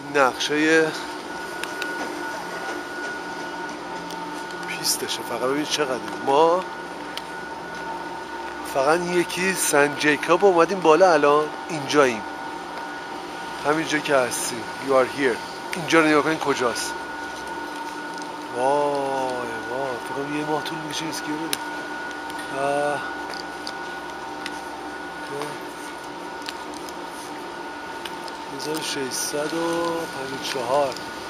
نقشه پیستشه. فقط ببین چقدر ما فقط یکی سن جیکاب اومدیم بالا. الان اینجاییم، همینجا که هستیم. You are here. اینجا رو نگاه کنین کجاست. وای فکرم یه ماه طول میشه اسکی رو بریم. 1654